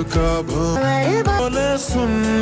का भोले सुन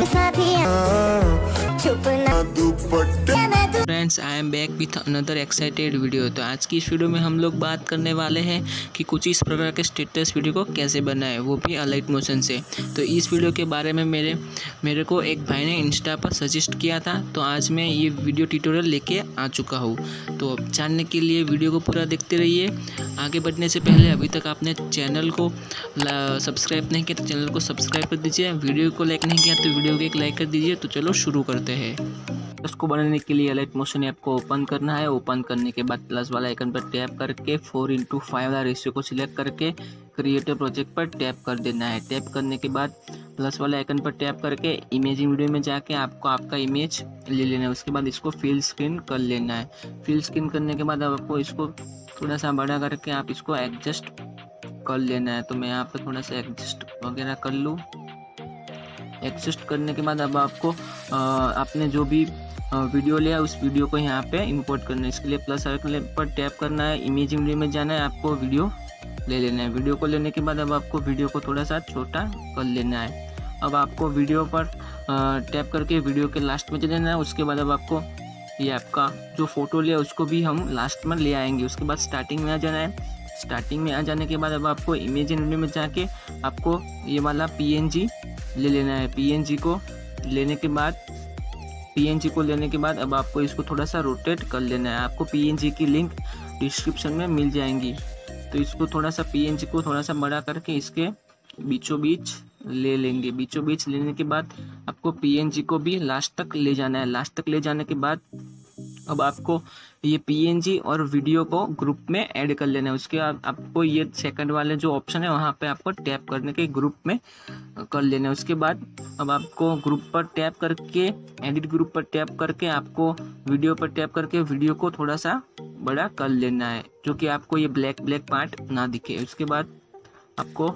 छुपना दुपट्टे। Friends, I am back with another excited video. तो आज की इस वीडियो में हम लोग बात करने वाले हैं कि कुछ इस प्रकार के स्टेटस वीडियो को कैसे बनाएं, वो भी अलाइट मोशन से। तो इस वीडियो के बारे में मेरे को एक भाई ने इंस्टा पर सजेस्ट किया था, तो आज मैं ये वीडियो ट्यूटोरियल लेके आ चुका हूँ। तो जानने के लिए वीडियो को पूरा देखते रहिए। आगे बढ़ने से पहले अभी तक आपने चैनल को सब्सक्राइब नहीं किया तो चैनल को सब्सक्राइब कर दीजिए। वीडियो को लाइक नहीं किया तो वीडियो को एक लाइक कर दीजिए। तो चलो शुरू करते हैं। उसको बनाने के लिए अलाइट मोशन ऐप को ओपन करना है। ओपन करने के बाद प्लस वाला आइकन पर टैप करके 4:5 वाला रेशियो को सिलेक्ट करके क्रिएटर प्रोजेक्ट पर टैप कर देना है। टैप करने के बाद प्लस वाले आइकन पर टैप करके इमेजिंग वीडियो में जाके आपको आपका इमेज ले लेना है। उसके बाद इसको फिल स्क्रीन कर लेना है। फिल स्क्रीन करने के बाद आपको इसको थोड़ा सा बड़ा करके आप इसको एडजस्ट कर लेना है। तो मैं यहाँ पर थोड़ा सा एडजस्ट वगैरह कर लूँ। एडजस्ट करने के बाद अब आपको आपने जो भी वीडियो लिया उस वीडियो को यहाँ पे इंपोर्ट करना है। इसके लिए प्लस आइकन पर टैप करना है, इमेजिंग वीडियो में जाना है, आपको वीडियो ले लेना है। वीडियो को लेने के बाद अब आपको वीडियो को थोड़ा सा छोटा कर लेना है। अब आपको वीडियो पर टैप करके वीडियो के लास्ट में चले जाना है। उसके बाद अब आपको ये आपका जो फोटो लिया उसको भी हम लास्ट में ले आएंगे। उसके बाद स्टार्टिंग में आ जाना है। स्टार्टिंग में आ जाने के बाद अब आपको इमेजिंग वीडियो में जाके आपको ये वाला PNG ले लेना है। PNG को लेने के बाद अब आपको इसको थोड़ा सा रोटेट कर लेना है। आपको PNG की लिंक डिस्क्रिप्शन में मिल जाएंगी। तो इसको थोड़ा सा PNG को थोड़ा सा बड़ा करके इसके बीचों बीच ले लेंगे। बीचों बीच लेने के बाद आपको PNG को भी लास्ट तक ले जाना है। लास्ट तक ले जाने के बाद अब आपको ये PNG और वीडियो को ग्रुप में ऐड कर लेना है। उसके बाद आपको ये सेकंड वाले जो ऑप्शन है वहाँ पे आपको टैप करने के ग्रुप में कर लेना है। उसके बाद अब आपको ग्रुप पर टैप करके एडिट ग्रुप पर टैप करके आपको वीडियो पर टैप करके वीडियो को थोड़ा सा बड़ा कर लेना है, जो कि आपको ये ब्लैक पार्ट ना दिखे। उसके बाद आपको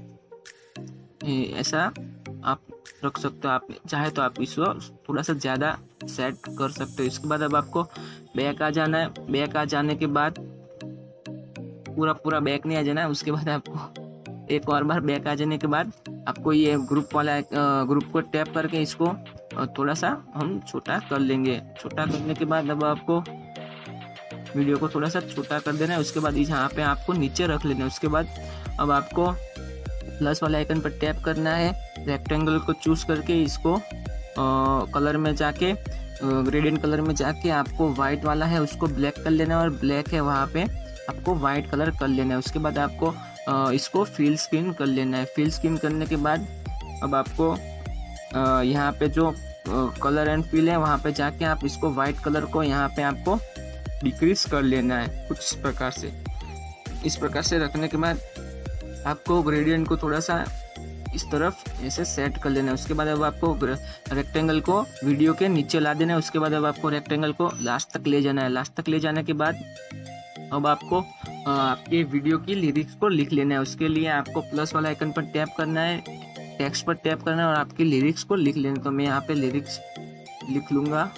ऐसा आप रख सकते हो। आप चाहे तो आप इसको थोड़ा सा ज़्यादा सेट कर सकते हो। इसके बाद अब आपको बैक आ जाना है। बैक आ जाने के बाद पूरा बैक नहीं आ जाना है। उसके बाद आपको एक और बार बैक आ जाने के बाद आपको ये ग्रुप को टैप करके इसको थोड़ा सा हम छोटा कर लेंगे। छोटा करने के बाद अब आपको वीडियो को थोड़ा सा छोटा कर देना है। उसके बाद यहाँ पे आपको नीचे रख लेना है। उसके बाद अब आपको प्लस वाले आइकन पर टैप करना है। रेक्टेंगल को चूज करके इसको कलर में जाके ग्रेडियंट कलर में जाके आपको वाइट वाला है उसको ब्लैक कर लेना है, और ब्लैक है वहाँ पे आपको वाइट कलर कर लेना है। उसके बाद आपको इसको फिल स्क्रीन कर लेना है। फिल स्क्रीन करने के बाद अब आपको यहाँ पे जो कलर एंड फिल है वहाँ पे जाके आप इसको वाइट कलर को यहाँ पे आपको डिक्रीज कर लेना है कुछ इस प्रकार से रखने के बाद आपको ग्रेडियंट को थोड़ा सा इस तरफ ऐसे सेट कर लेना है। उसके बाद अब आपको रेक्टेंगल को वीडियो के नीचे ला देना है। उसके बाद अब आपको रेक्टेंगल को लास्ट तक ले जाना है। लास्ट तक ले जाने के बाद अब आपको आपके वीडियो की लिरिक्स को लिख लेना है। उसके लिए आपको प्लस वाला आइकन पर टैप करना है, टेक्स्ट पर टैप करना है और आपकी लिरिक्स को लिख लेना है। तो मैं यहाँ पे लिरिक्स लिख लूँगा,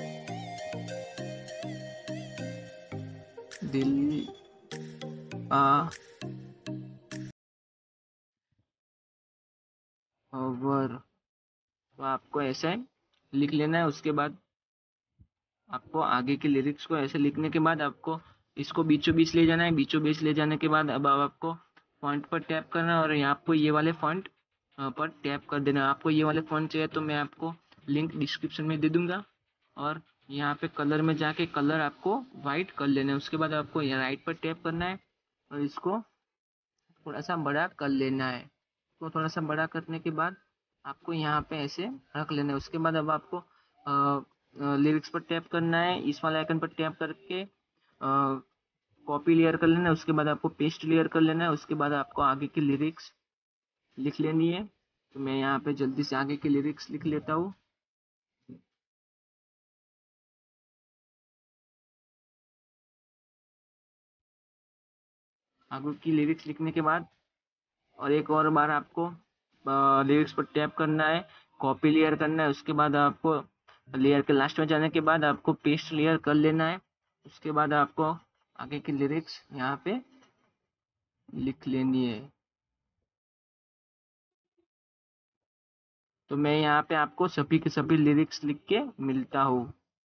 दिल ओवर। तो आपको ऐसे लिख लेना है। उसके बाद आपको आगे के लिरिक्स को ऐसे लिखने के बाद आपको इसको बीचों बीच ले जाना है। बीचों बीच ले जाने के बाद अब आपको फॉन्ट पर टैप करना है और यहाँ पर ये वाले फॉन्ट पर टैप कर देना है। आपको ये वाले फॉन्ट चाहिए तो मैं आपको लिंक डिस्क्रिप्शन में दे दूंगा। और यहाँ पे कलर में जाके कलर आपको वाइट कर लेना है। उसके बाद आपको यहाँ राइट पर टैप करना है और इसको थोड़ा सा बड़ा कर लेना है। तो थोड़ा सा बड़ा करने के बाद आपको यहाँ पे ऐसे रख लेना है। उसके बाद अब आपको लिरिक्स पर टैप करना है। इस वाले आइकन पर टैप करके कॉपी लेयर कर लेना है। उसके बाद आपको पेस्ट लेयर कर लेना है। उसके बाद आपको आगे की लिरिक्स लिख लेनी है। तो मैं यहाँ पे जल्दी से आगे की लिरिक्स लिख लेता हूँ। आगे की लिरिक्स लिखने के बाद और एक और बार आपको लिरिक्स पर टैप करना है, कॉपी लेयर करना है। उसके बाद आपको लेयर के लास्ट में जाने के बाद आपको पेस्ट लेयर कर लेना है। उसके बाद आपको आगे की लिरिक्स यहाँ पे लिख लेनी है। तो मैं यहाँ पे आपको सभी के सभी लिरिक्स लिख के मिलता हूँ।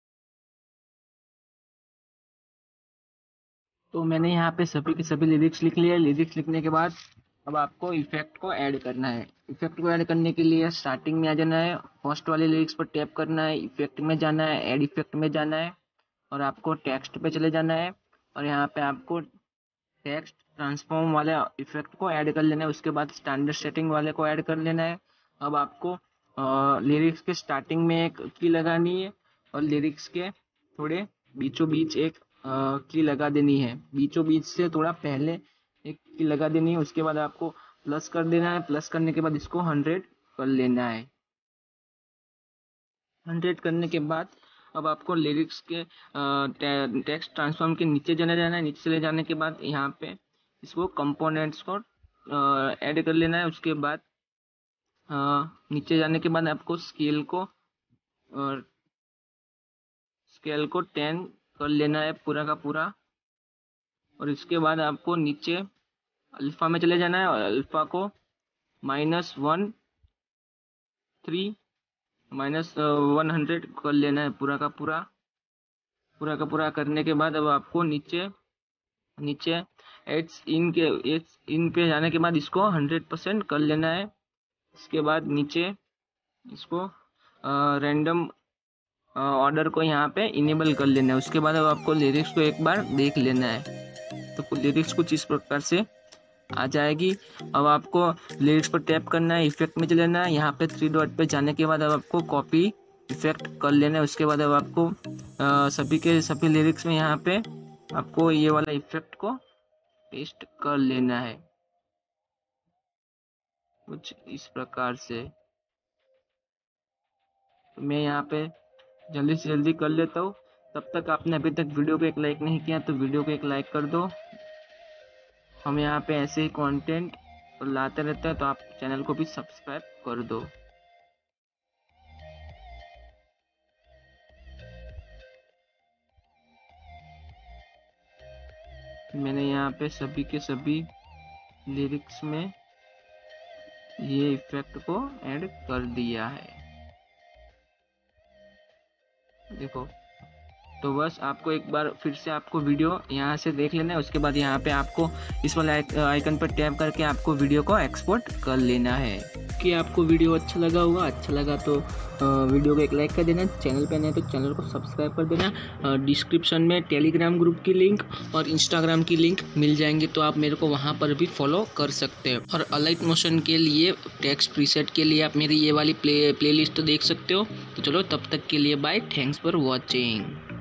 तो मैंने यहाँ पे सभी के सभी लिरिक्स लिख लिए। लिरिक्स लिखने के बाद अब आपको इफेक्ट को ऐड करना है। इफेक्ट को ऐड करने के लिए स्टार्टिंग में आ जाना है, फर्स्ट वाले लिरिक्स पर टैप करना है, इफेक्ट में जाना है, ऐड इफेक्ट में जाना है और आपको टेक्स्ट पे चले जाना है और यहाँ पे आपको टेक्स्ट ट्रांसफॉर्म वाले इफेक्ट को ऐड कर लेना है। उसके बाद स्टैंडर्ड सेटिंग वाले को ऐड कर लेना है। अब आपको लिरिक्स के स्टार्टिंग में एक की लगानी है और लिरिक्स के थोड़े बीचों बीच एक की लगा देनी है। बीचों बीच से थोड़ा पहले एक की लगा देनी है। उसके बाद आपको प्लस कर देना है। प्लस करने के बाद इसको 100 कर लेना है। 100 करने के बाद अब आपको लिरिक्स के टेक्स्ट ट्रांसफॉर्म के नीचे जाना है। नीचे चले जाने के बाद यहाँ पे इसको कंपोनेंट्स को ऐड कर लेना है। उसके बाद नीचे जाने के बाद आपको स्केल को 10 कर लेना है पूरा का पूरा। और इसके बाद आपको नीचे अल्फा में चले जाना है और अल्फा को -100 कर लेना है पूरा का पूरा करने के बाद अब आपको नीचे एड्स इन पे जाने के बाद इसको 100% कर लेना है। इसके बाद नीचे इसको रैंडम ऑर्डर को यहाँ पे इनेबल कर लेना है। उसके बाद अब आपको लिरिक्स को एक बार देख लेना है। तो लिरिक्स कुछ इस प्रकार से आ जाएगी। अब आपको लिरिक्स पर टैप करना है, इफेक्ट में चले जाना है। यहाँ पे 3 डॉट पे जाने के बाद अब आपको कॉपी इफेक्ट कर लेना है। उसके बाद अब आपको सभी के सभी लिरिक्स में यहाँ पे आपको ये वाला इफेक्ट को पेस्ट कर लेना है कुछ इस प्रकार से। तो मैं यहाँ पे जल्दी से जल्दी कर लेता हूँ। तब तक आपने अभी तक वीडियो को एक लाइक नहीं किया तो वीडियो को एक लाइक कर दो। हम यहाँ पे ऐसे ही कंटेंट लाते रहते हैं, तो आप चैनल को भी सब्सक्राइब कर दो। मैंने यहाँ पे सभी के सभी लिरिक्स में ये इफेक्ट को ऐड कर दिया है, देखो। तो बस आपको एक बार फिर से आपको वीडियो यहाँ से देख लेना है। उसके बाद यहाँ पे आपको इस वाले आइकन पर टैप करके आपको वीडियो को एक्सपोर्ट कर लेना है। कि आपको वीडियो अच्छा लगा होगा, अच्छा लगा तो वीडियो को एक लाइक कर देना। चैनल पे नए तो चैनल को सब्सक्राइब कर देना। डिस्क्रिप्शन में टेलीग्राम ग्रुप की लिंक और इंस्टाग्राम की लिंक मिल जाएंगे, तो आप मेरे को वहाँ पर भी फॉलो कर सकते हैं। और अलाइट मोशन के लिए टेक्स्ट प्रीसेट के लिए आप मेरी ये वाली प्लेलिस्ट देख सकते हो। तो चलो तब तक के लिए बाय, थैंक्स फॉर वॉचिंग।